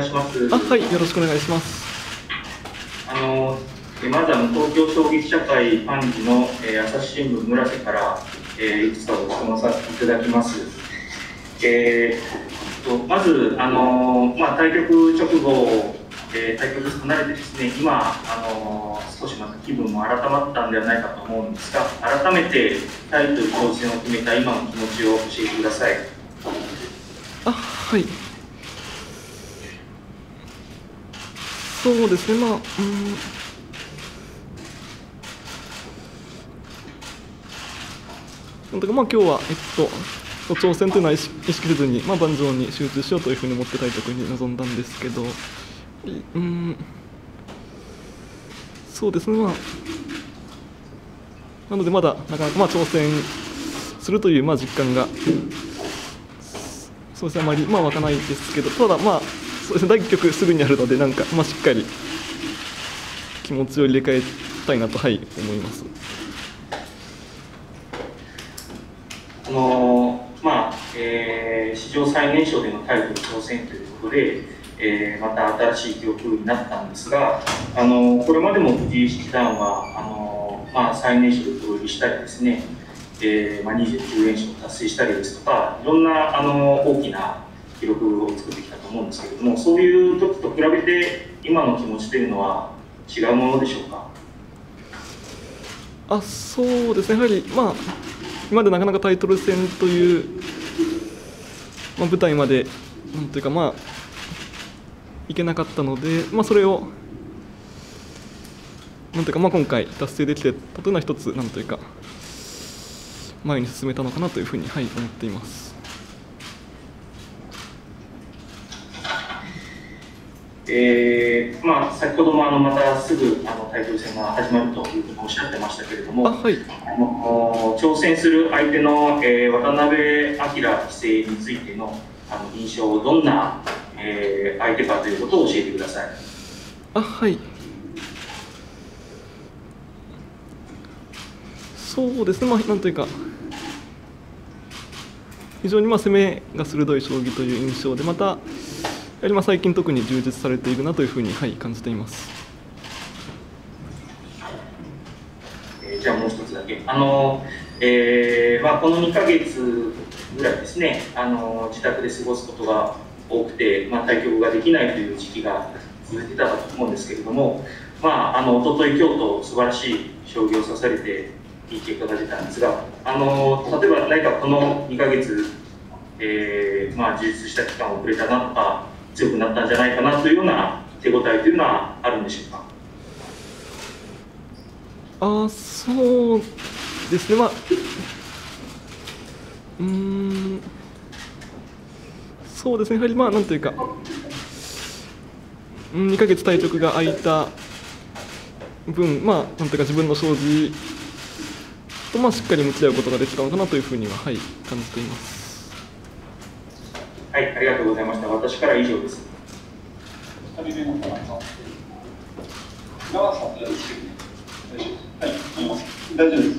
します。 はい、よろしくお願いします。 まず東京将棋記者会幹事の、朝日新聞村瀬から、いくつかご質問させていただきます。まず、対局直後、対局離れてですね、今、少しまた気分も改まったんではないかと思うんですが、改めてタイトル挑戦を決めた今の気持ちを教えてください。 はい。そうですね、今日は、挑戦というのは意識せずに、盤上に集中しようというふうに思って対局に臨んだんですけど、そうですね、なのでまだなかなか挑戦するという実感が、そうですね、あまり湧かないですけど、ただそうですね、第1局すぐにあるので、しっかり気持ちを入れ替えたいなと、思います。 史上最年少でのタイトル挑戦ということで、また新しい記録になったんですが、これまでも藤井七段は最年少でプロ入りしたりですね、29連勝を達成したりですとか、いろんな大きな記録を作ってきたと思うんですけれども、そういう時と比べて今の気持ちというのは違うものでしょうか。 そうですね、やはり今までなかなかタイトル戦という、舞台までいけなかったので、それを今回達成できてたというのは一つ前に進めたのかなというふうに、思っています。 先ほどもまたすぐタイトル戦が始まるというふうにおっしゃってましたけれども、挑戦する相手の、渡辺明棋聖についての印象、どんな、相手かということを教えてください。 そうですね、非常に攻めが鋭い将棋という印象で、またやはり最近特に充実されているなというふうに、感じています。 じゃあもう一つだけ、この2ヶ月ぐらいですね、自宅で過ごすことが多くて、対局ができないという時期が続いていたと思うんですけれども、おととい、今日と素晴らしい将棋を指されて、いい結果が出たんですが、例えば何かこの2ヶ月、充実した期間をくれたなとか、強くなったんじゃないかなというような手応えというのはあるんでしょうか。 そうですね、そうですね、やはり2ヶ月対局が空いた分、自分の将棋としっかり向き合うことができたのかなというふうには、感じています。 はい、ありがとうございました。私からは以上です。 2人目の方の長さんでよろしいですか。はい、大丈夫です。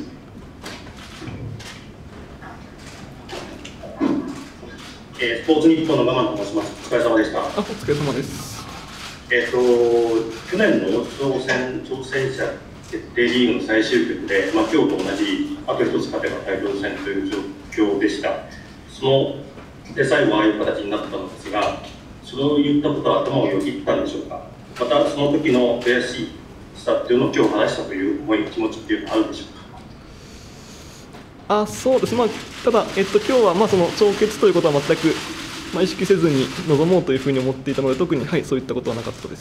スポーツ日報のママと申します。お疲れ様でした。 お疲れ様です。 去年の挑戦者決定リーグの最終局で、今日と同じあと一つ勝てばタイトル戦という状況でした。で最後ああいう形になったのですが、そういったことは頭をよぎったんでしょうか。またその時の悔しさっていうのを今日話したという気持ちっていうのはあるでしょうか。 そうですね、ただ、今日はその帳決ということは全く、意識せずに臨もうというふうに思っていたので、特に、そういったことはなかったです。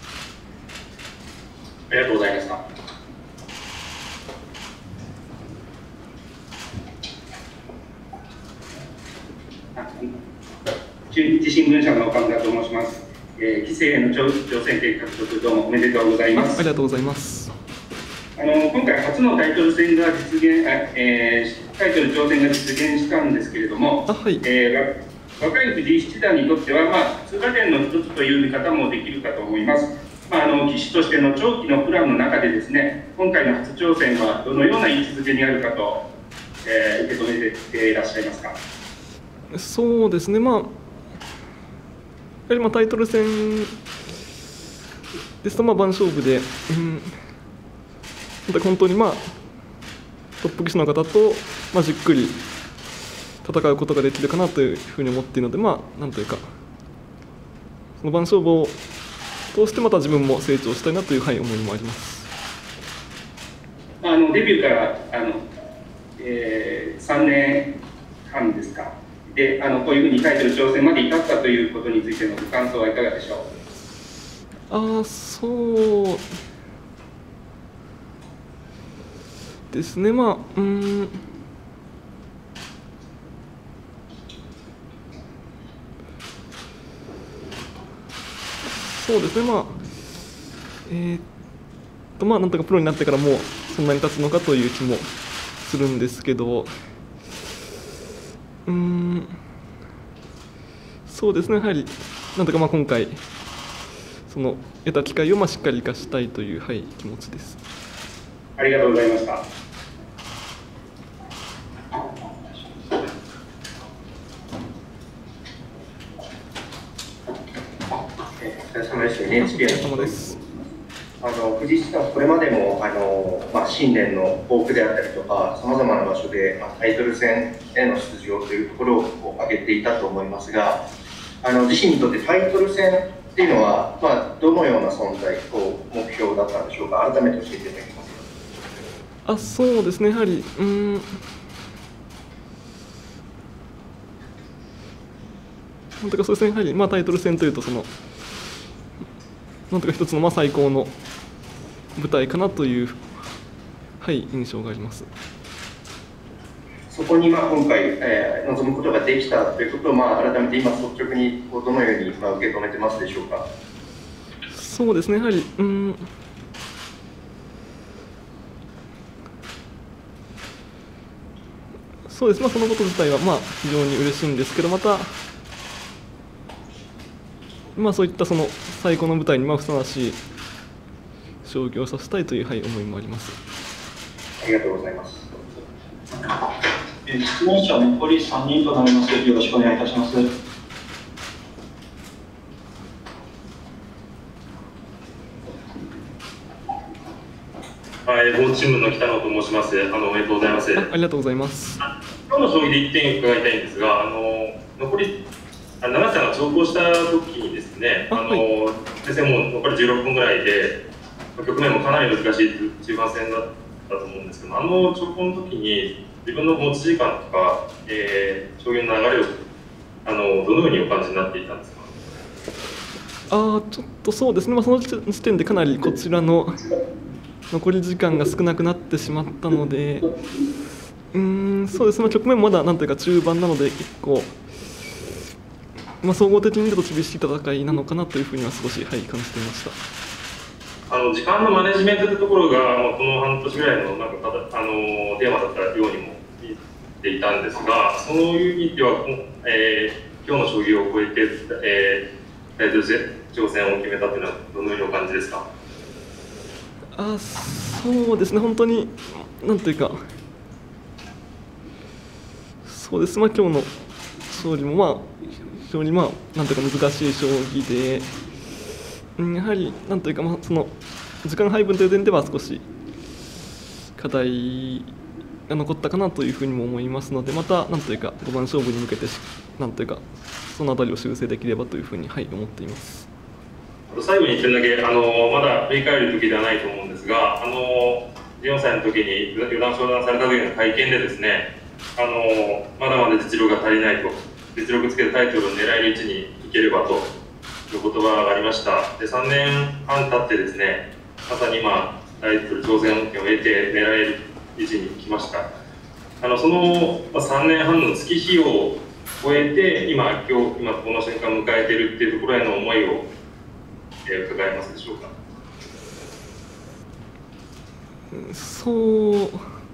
ありがとうございました。中日新聞社の岡村と申します。棋聖への挑戦権獲得、どうもおめでとうございます。 ありがとうございます。 今回初のタイトル戦が実現、タイトル挑戦が実現したんですけれども、若い藤井七段にとっては、通過点の一つという見方もできるかと思います。棋士としての長期のプランの中でですね、今回の初挑戦はどのような位置づけにあるかと、受け止めていらっしゃいますか。 そうですね、 はりタイトル戦ですと番勝負で、本当にトップ棋士の方と、じっくり戦うことができるかなというふうに思っているので、なんというか、その番勝負を通してまた自分も成長したいなという、思いもあります。 デビューから3年半ですか。でこういうふうにタイトル挑戦まで至ったということについてのご感想はいかがでしょう。 そうですね、そうですね、なんとかプロになってからもうそんなに経つのかという気もするんですけど、そうですね、やはりなんとか今回その得た機会をしっかり生かしたいという、気持ちです。 ありがとうございました。 お疲れ様です。NHK です。 藤井さん、これまでも新年の抱負であったりとか、さまざまな場所でタイトル戦への出場というところを挙げていたと思いますが、自身にとってタイトル戦っていうのは、どのような存在と目標だったんでしょうか。改めて教えていただけますか。 そうですね、やはりなんとかそうですね、やはりタイトル戦というとなんとか一つの最高の舞台かなという、印象があります。 そこに今回、臨むことができたということを、改めて今率直にどのように受け止めてますでしょうか。 そうですね、やはりそうです、そのこと自体は非常に嬉しいんですけど、またそういった最高の舞台にふさわしい将棋をさせたいという、思いもあります。 ありがとうございます。 質問者残り3人となります。よろしくお願いいたします。 ボーチームの北野と申します。おめでとうございます。 ありがとうございます。 今日の将棋で1点伺いたいんですが、残り長瀬さんが長考した時にですね、先生も残り16分ぐらいで、局面もかなり難しい中盤戦だったと思うんですけど、長考の時に自分の持ち時間とか、将棋の流れをどのようにお感じになっていたんですか。 ちょっとそうですね、その時点でかなりこちらの残り時間が少なくなってしまったので、そうですね、局面もまだなんというか中盤なので、結構、総合的に見ると厳しい戦いなのかなというふうには少し、感じていました。 時間のマネジメントというところが、この半年ぐらいのテーマだったようにも見ていたんですが、そういう意味では、今日の将棋を超えて、タイトル挑戦を決めたというのは、どのようにお感じですか。 そうですね、本当に、なんというか、そうです、今日の勝利も、非常になんというか難しい将棋で、やはりなんというか、その時間配分という点では少し課題が残ったかなというふうにも思いますので、またなんというか5番勝負に向けてなんというかそのあたりを修正できればというふうに思っています。 最後に1点だけまだ振り返る時ではないと思うんですが、14歳の時に四段昇段された時の会見でですね、まだまだ実力が足りないと、実力つけるタイトルを狙える位置に行ければという言葉がありました。で、3年半経ってですね、まさに今タイトル挑戦権を得て狙える位置に来ました。その3年半の月日を超えて今この瞬間を迎えているっていうところへの思いを伺えますでしょうか。 そう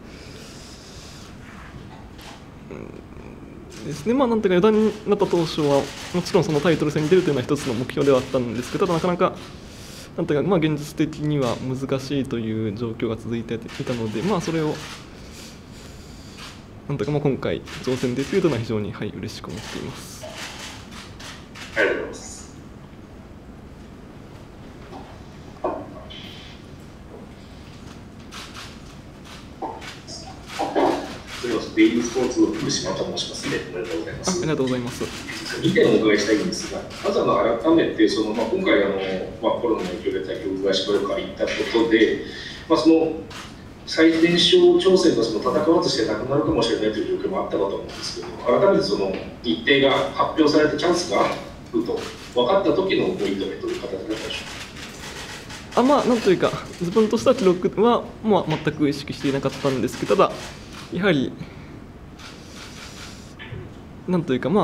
ですね、なんとか四段になった当初はもちろんそのタイトル戦に出るというのは一つの目標ではあったんですけど、ただなかなかなんというか現実的には難しいという状況が続いていたので、それをなんとか今回挑戦できるというのは非常に嬉しく思っています。 ありがとうございます。 それはデイリースポーツの福島と申しますね。おめでとうございます。 ありがとうございます。 2点お伺いしたいんですが、まず改めて今回コロナの影響で対局がしばらく空いたことで、その最年少挑戦が戦わずしてなくなるかもしれないという状況もあったかと思うんですけど、改めてその日程が発表されてチャンスがあると分かった時のご意図はどういう形だったでしょうか。 なんというか、自分とした記録は、全く意識していなかったんですけど、ただ、やはり、なんというか、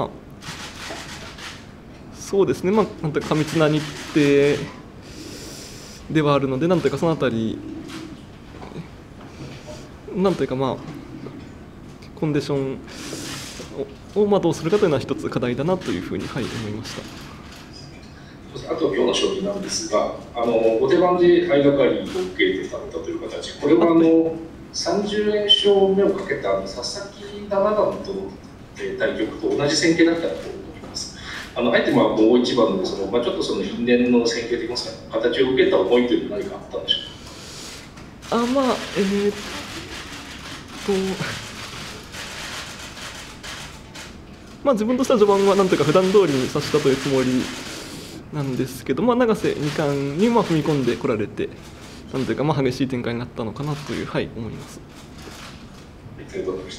そうですね、なんというか過密な日程ではあるので、なんというか、そのあたり、なんというか、コンディションをどうするかというのは一つ課題だなというふうに、思いました。 あと今日の将棋なんですが、後手番で相掛かりを受けてたという形、これは30連勝目をかけた佐々木七段との対局と同じ戦型だったと思います。あえて大一番でちょっとその因縁の戦型的な形を受けた思いというのは何かあったんでしょうか。 自分としては序盤はなんというか普段通りに指したというつもりなんですけど、永瀬二冠に踏み込んでこられて、なんというか激しい展開になったのかなという、思います。 ありがとうございました。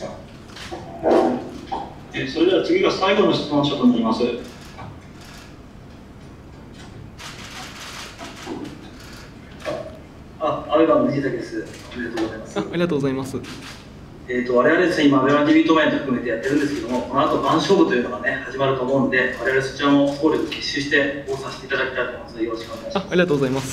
それでは次が最後の質問者となります。 アベマの藤崎です。おめでとうございます。 ありがとうございます。 我々ですね、今、アベマ TV トーナメント含めてやってるんですけども、この後、番勝負というのがね、始まると思うので、我々そちらも総力結集して応させていただきたいと思います。よろしくお願いします。 ありがとうございます。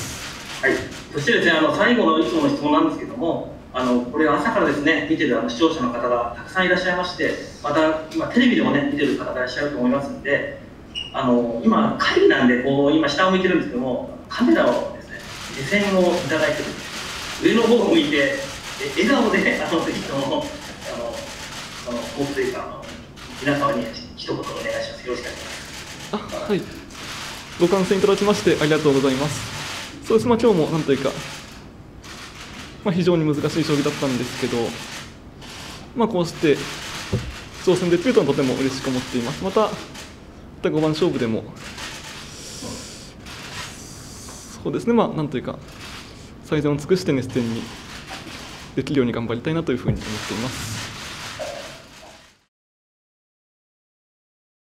はい。そしてですね、最後のいつもの質問なんですけども、これ朝からですね、見てる視聴者の方がたくさんいらっしゃいまして、また今、テレビでもね、見てる方がいらっしゃると思いますので、今、会議なんで、今、下を向いてるんですけども、カメラをですね、目線をいただいて、上の方を向いて、笑顔で、ぜひとも、僕というか、皆様に一言お願いします。よろしくお願いします。 はい。ご観戦いただきましてありがとうございます。そうです。今日もなんというか、非常に難しい将棋だったんですけど、こうして挑戦できるととても嬉しく思っています。また5番勝負でも、そうですね、なんというか、最善を尽くして熱戦にできるように頑張りたいなというふうに思っています。